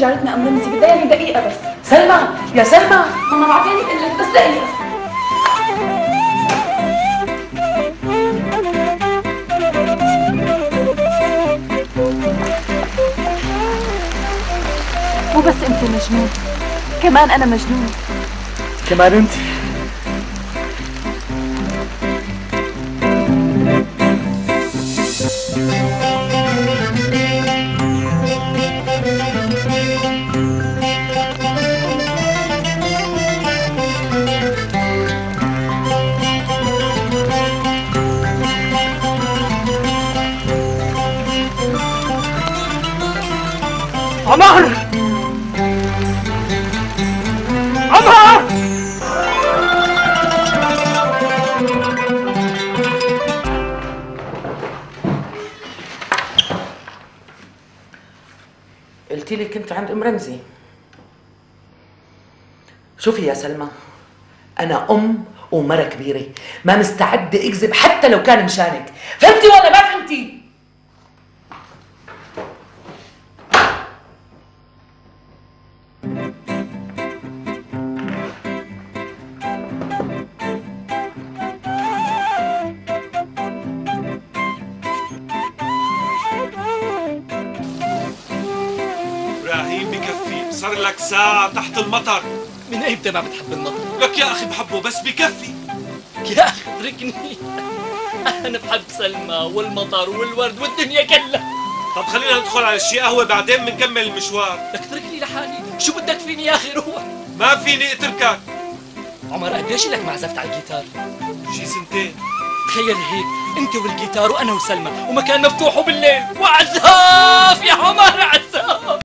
جارتنا ام رمزي، بدها يعني دقيقه بس. سلمى يا سلمى، ماما بعدين بقول لك، بس دقيقه. مو بس انت مجنون، كمان انا مجنون. كمان انت. عمر! عمر! قلتي لي كنت عند ام رمزي. شوفي يا سلمى، انا ام ومرة كبيرة، ما مستعدة اكذب حتى لو كان مشانك، فهمتي ولا ما فهمتي؟ ابراهيم بكفي، صار لك ساعة تحت المطر. من ايمتى ما بتحب المطر؟ لك يا اخي بحبه بس بكفي. يا اخي اتركني، انا بحب سلمى والمطر والورد والدنيا كلها. طب خلينا ندخل على شي قهوة بعدين بنكمل المشوار. لك اتركني لحالي، شو بدك فيني يا اخي؟ روح. ما فيني اتركك. عمر قديش لك ما عزفت على الجيتار؟ شي سنتين. تخيل هيك، انت والجيتار وانا وسلمى ومكان مفتوح وبالليل وعزاف يا عمر، عزاف.